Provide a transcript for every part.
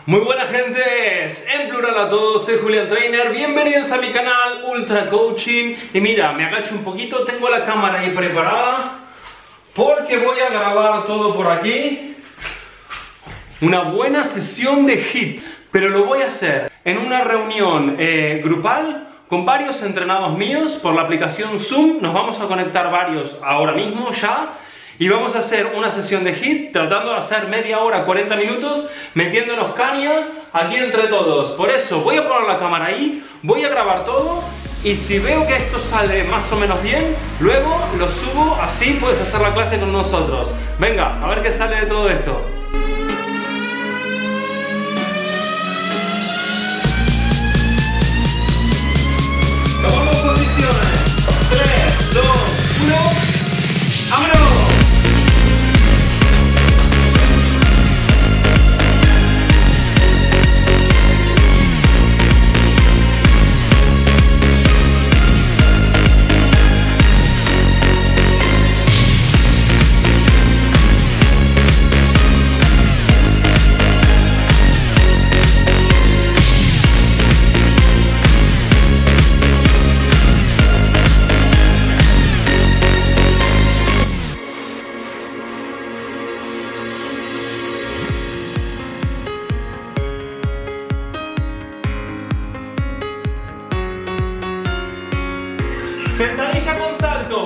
Muy buenas gentes, en plural a todos, soy Julián Trainer, bienvenidos a mi canal Ultra Coaching. Y mira, me agacho un poquito, tengo la cámara ahí preparada porque voy a grabar todo por aquí. Una buena sesión de HIIT, pero lo voy a hacer en una reunión grupal con varios entrenados míos por la aplicación Zoom. Nos vamos a conectar varios ahora mismo ya. Y vamos a hacer una sesión de HIIT tratando de hacer media hora, 40 minutos, metiéndonos caña aquí entre todos. Por eso voy a poner la cámara ahí, voy a grabar todo y si veo que esto sale más o menos bien, luego lo subo, así puedes hacer la clase con nosotros. Venga, a ver qué sale de todo esto. Tomamos posiciones. 3, 2, 1. ¡Vámonos! Sentadilla con salto.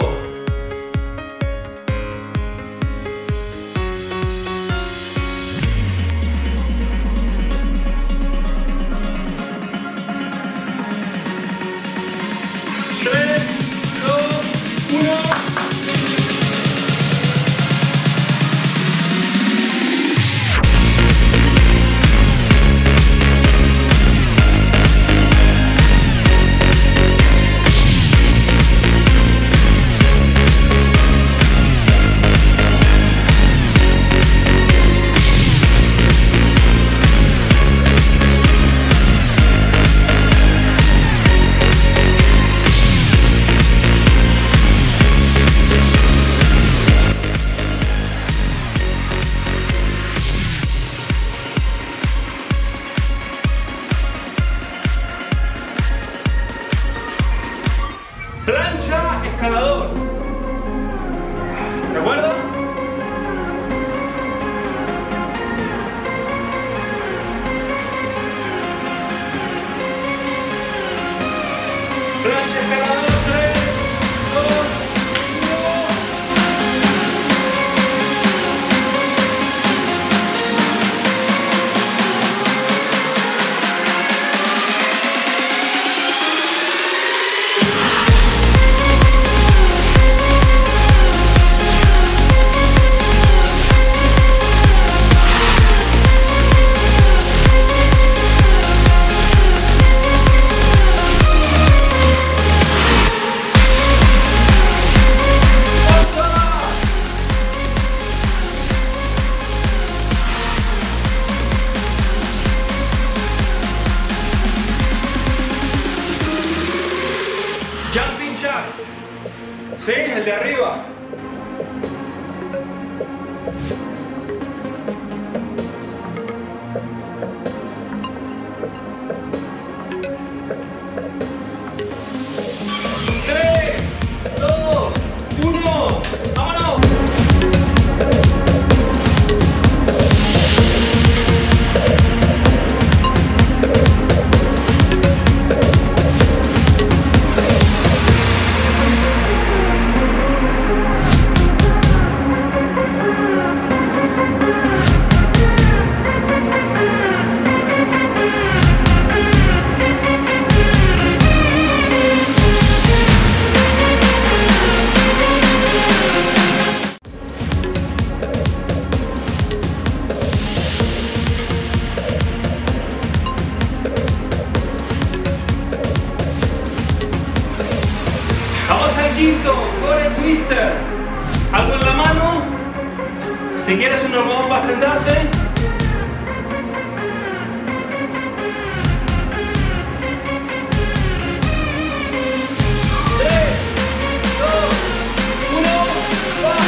Tres, dos, uno. Plancha, escalador. ¿De acuerdo? Plancha, escalador, 3, 2, 1. Jumping jacks. Sí, el de arriba. Tres, dos, uno. ¡Vámonos! Vamos al quinto, core twister. Algo en la mano. Si quieres un almohadón para sentarte. Tres, dos, uno, va.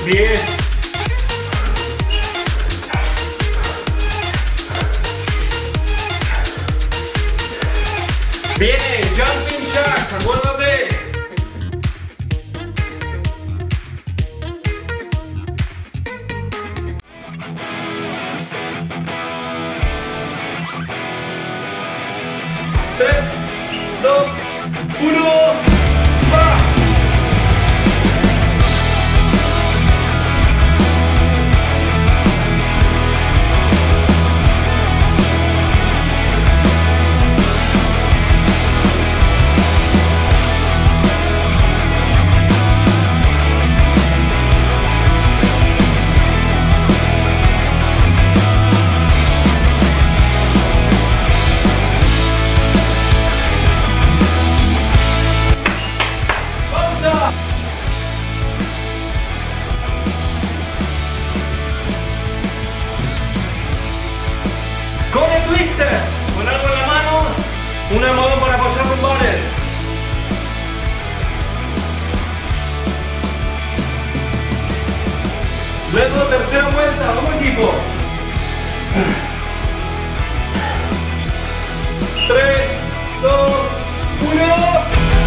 10. Viene, jumping jacks, acuérdate. 3, 2, 1, ¡va! Con el twister, con algo en la mano, una modo para apoyar lumbares. Luego tercera vuelta, vamos equipo. 3, 2, 1.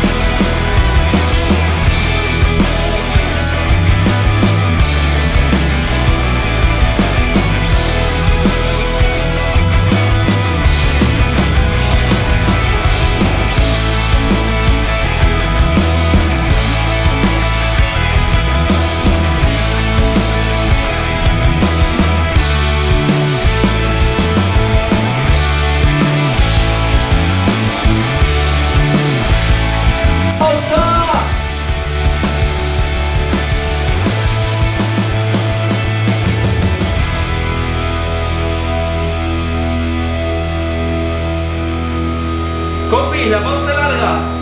Compis, la pausa larga.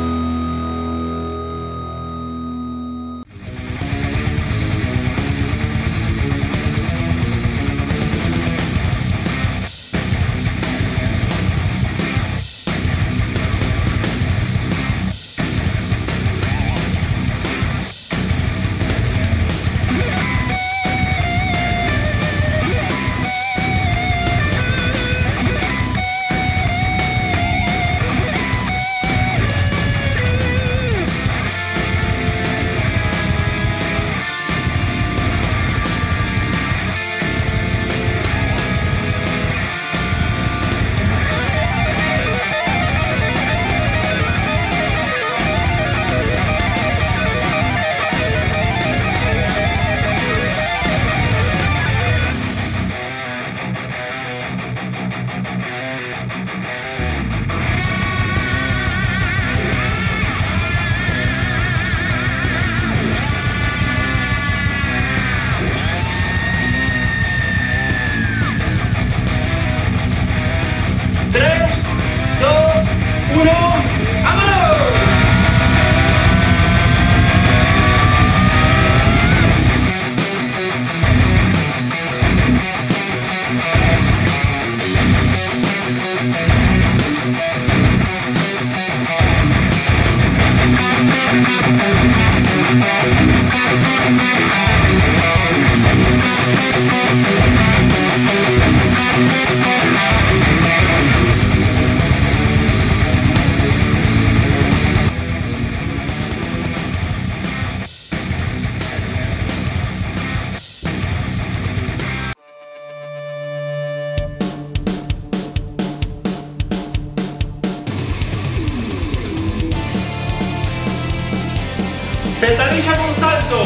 Sentadilla con salto.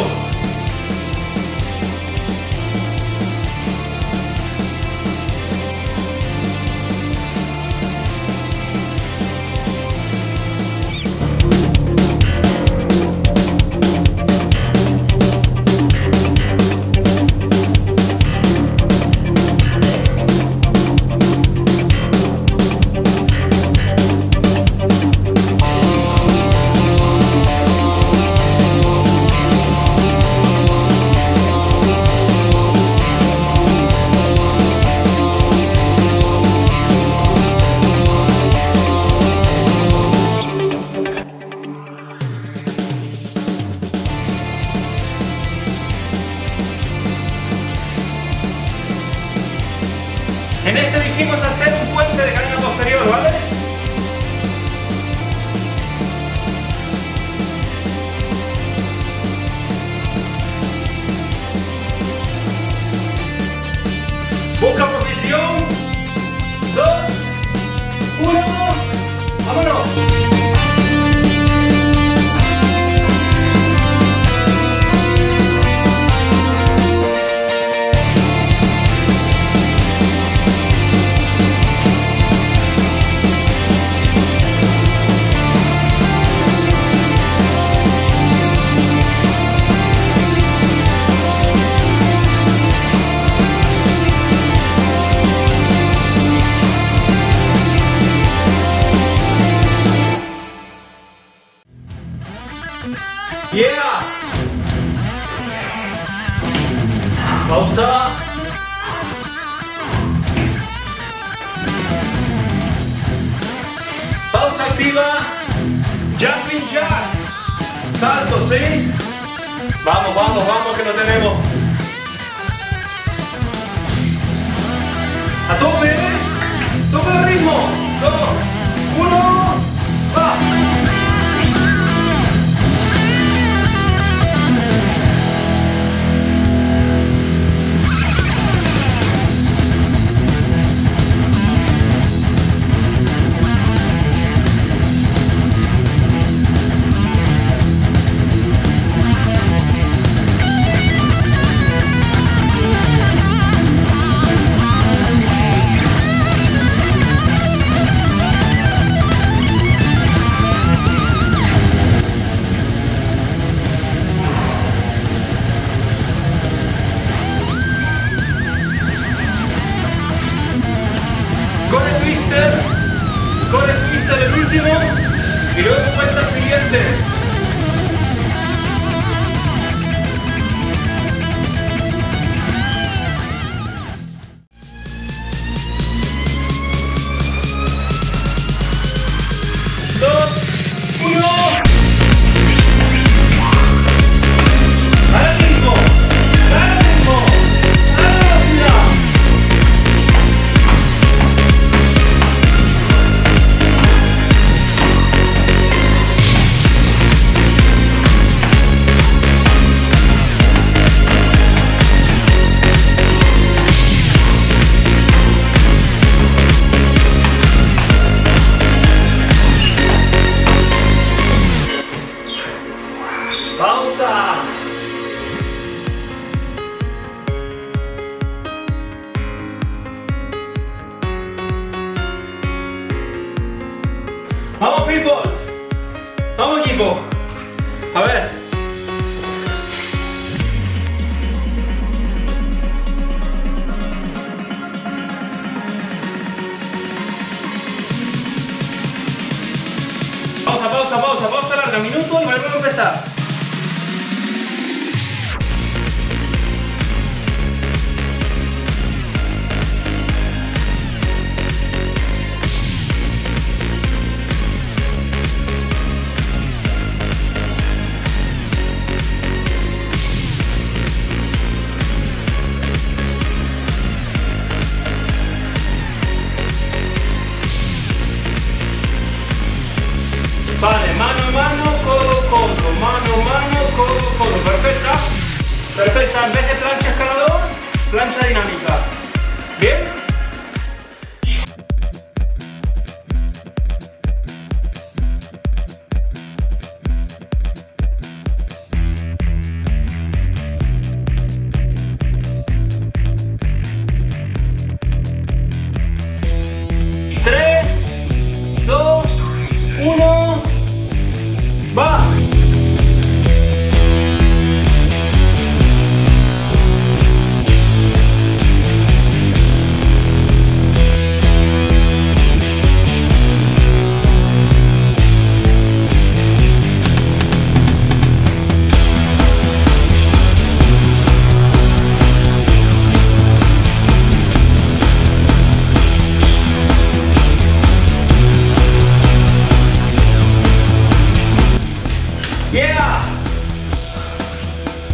En este dijimos hacer un puente de cadena posterior, ¿vale? Busca posición. 2, 1, vámonos. Yeah. Pausa. Pausa activa. Jumping jack. Salto, ¿sí? Vamos, vamos, vamos que no tenemos. A tope, ¿eh? Tope de ritmo. 2, 1, va. Con el twister el último y luego cuenta el siguiente. Pausa. Vamos, peoples. Vamos, equipo. A ver. Pausa, pausa, pausa, pausa larga, minuto y volvemos a empezar. Vale, mano, mano, codo, codo, mano, mano, codo, codo. Perfecta. Perfecta. En vez de plancha escalador, plancha dinámica. ¿Bien? Tres, dos, uno. ¡Va! ¡Yeah!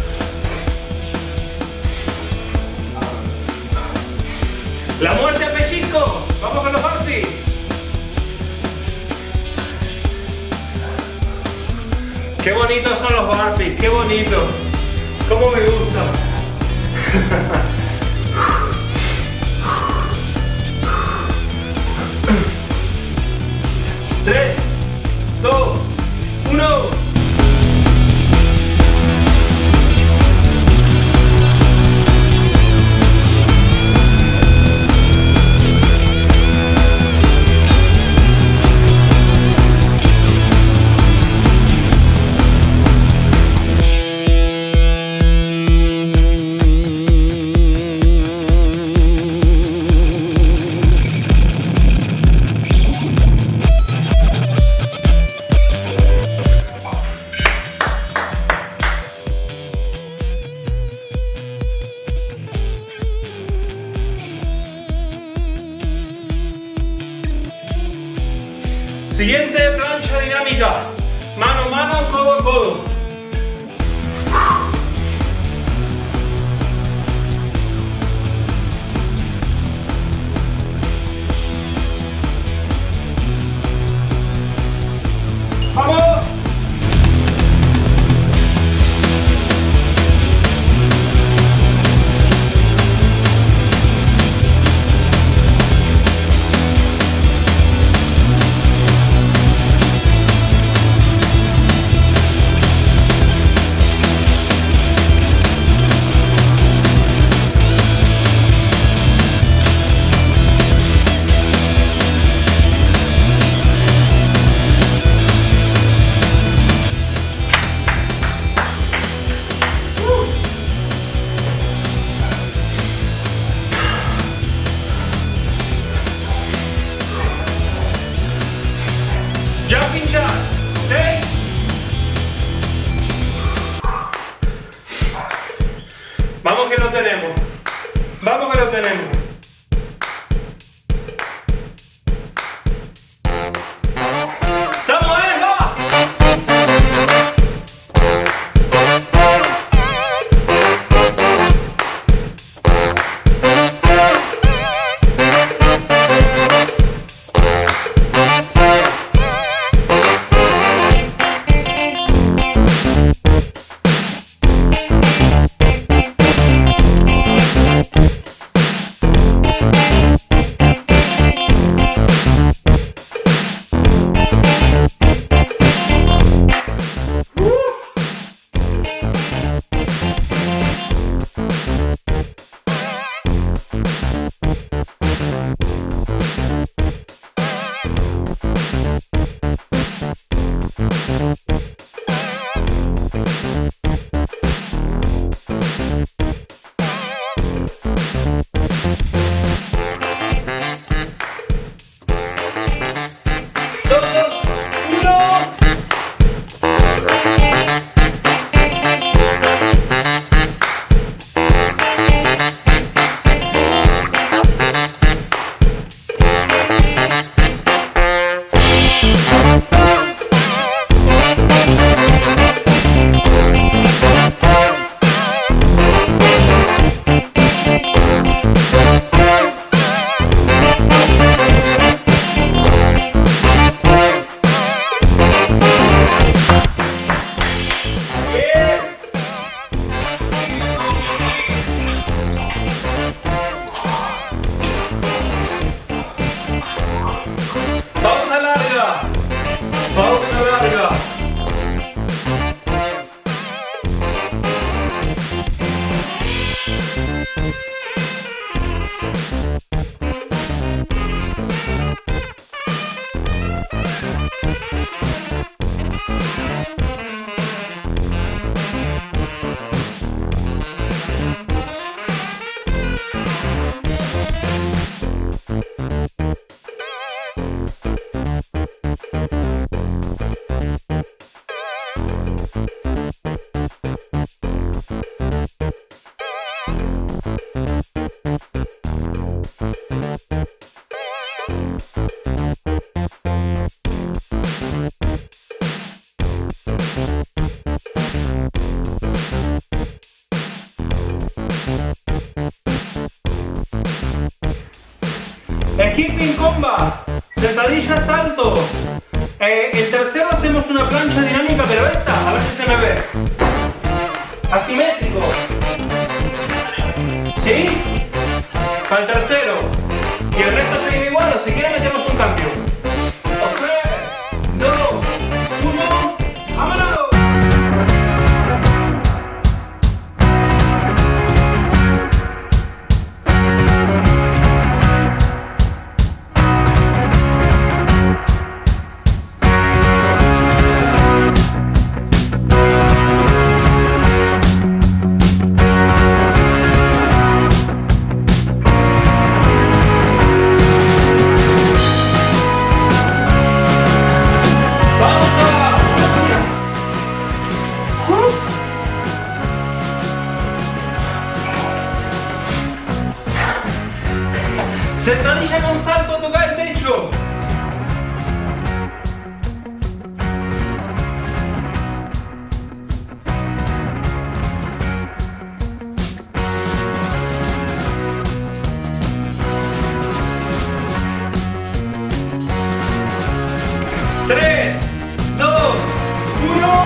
La muerte a Pechín. Qué bonitos son los burpees, qué bonitos. Cómo me gusta. 3, 2, 1. Siguiente plancha dinámica, mano a mano, codo a codo. ¡Vamos! Jumping shot, ¿ok? Vamos que lo tenemos. Vamos que lo tenemos. ¡Estamos ahí, va! Pausa larga. Skipping comba, sentadilla salto, El tercero hacemos una plancha dinámica, pero esta, a ver si se me ve. Asimétrico. ¿Sí? Para el tercero. Y el resto sigue igual, o si quieren metemos un cambio. 3, 2, 1, ¡vámonos! Sentadilla con salto, toca el techo. Tres, dos, uno.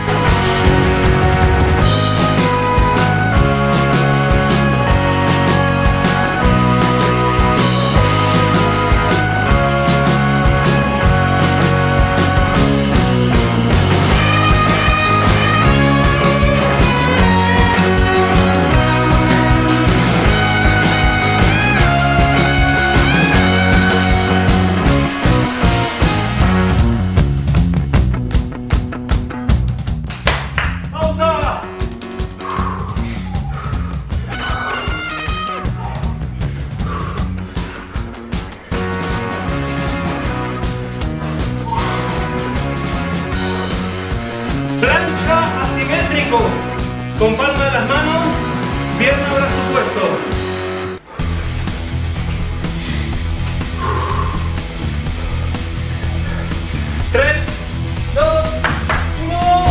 Plancha asimétrico, con palma de las manos, pierna, brazo puesto. 3, 2, 1.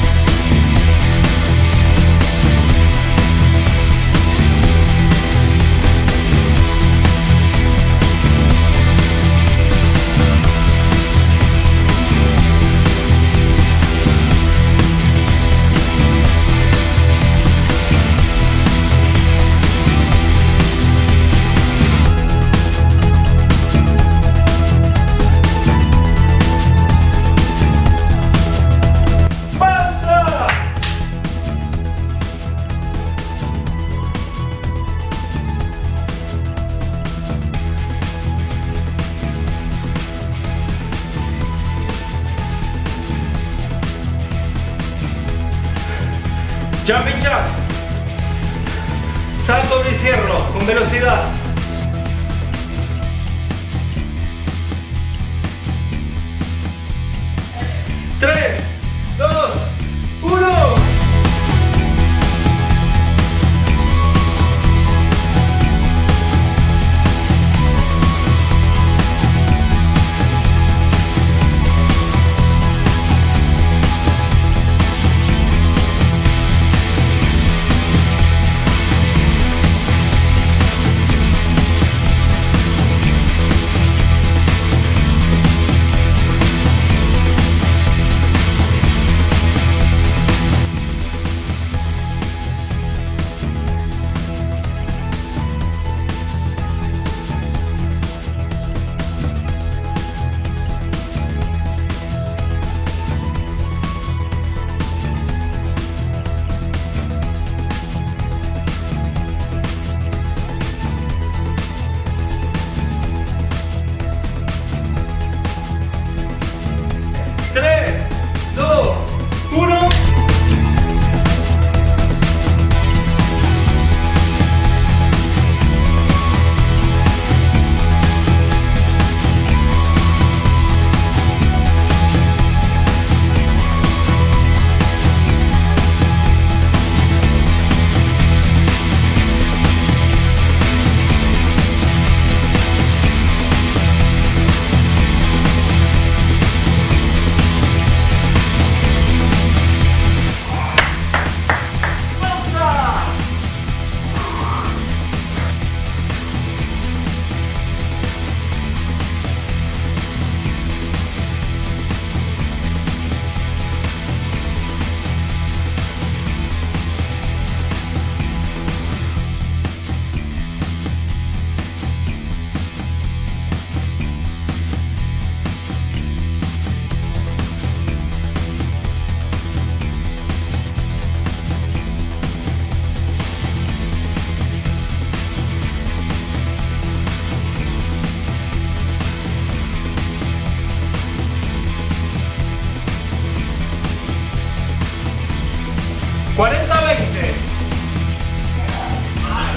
Jumping jack. Salto y cierro con velocidad. 3, 2, 1.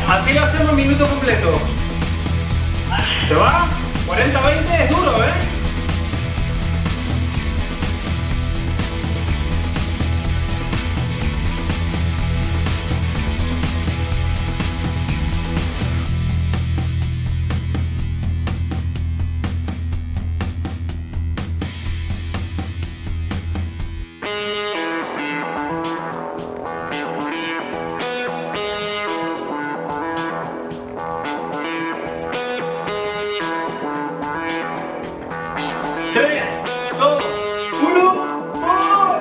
Así lo hacemos minuto completo. ¿Se va? 40-20 es duro, ¿eh? Tres, dos, uno, ¡oh!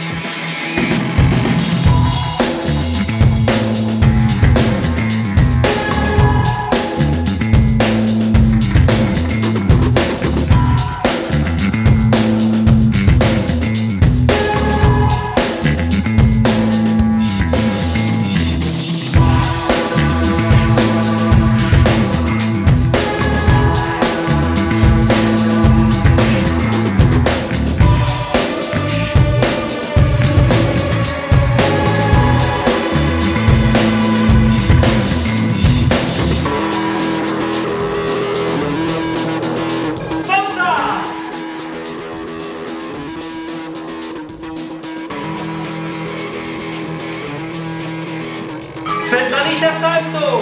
Sentadilla salto.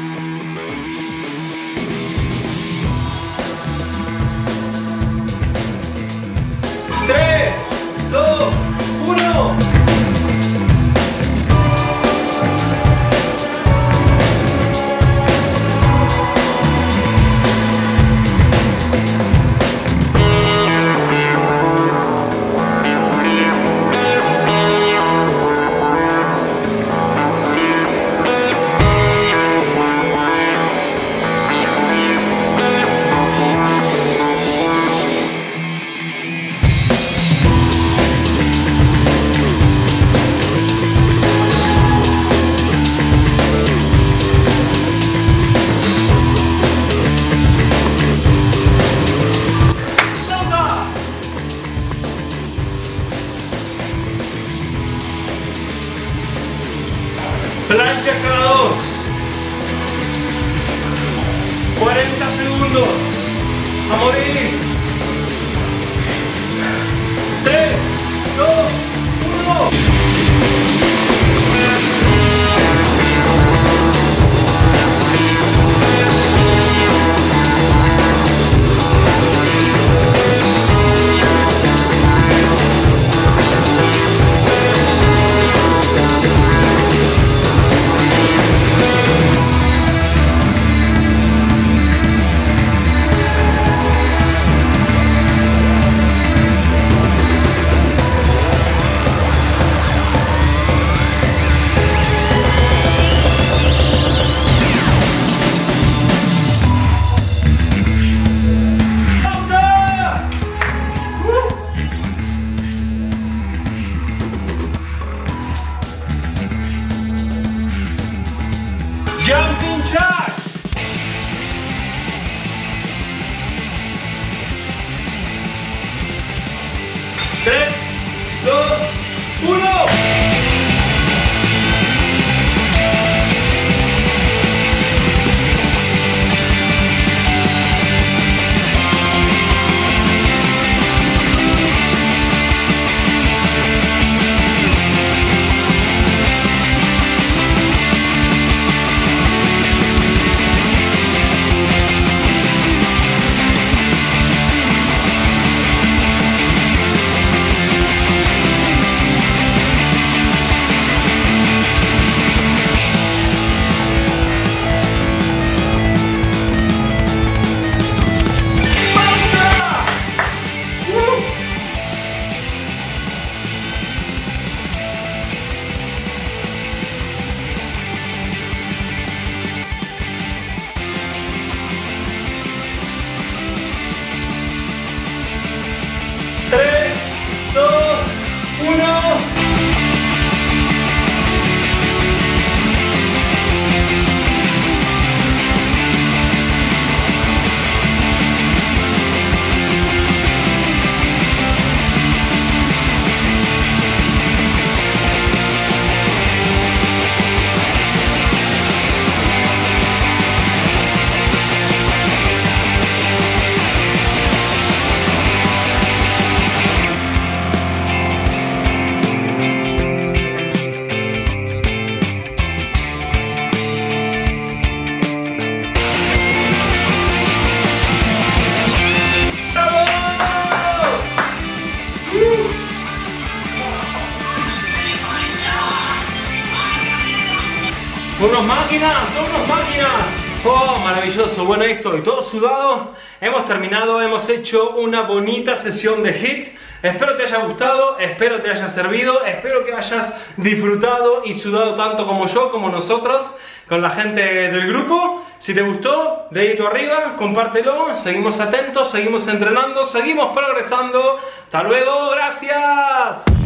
3, 2, 1. Plancha cada 2. 40 segundos. A morir. 3, 2, 1. Jumping jack. 3, 2, 1. Son unos máquinas, son unos máquinas. Oh, maravilloso. Bueno, ahí estoy, todo sudado. Hemos terminado, hemos hecho una bonita sesión de HIIT. Espero te haya gustado, espero te haya servido, espero que hayas disfrutado y sudado tanto como yo, como nosotros, con la gente del grupo. Si te gustó, dedito arriba, compártelo, seguimos atentos, seguimos entrenando, seguimos progresando. Hasta luego, gracias.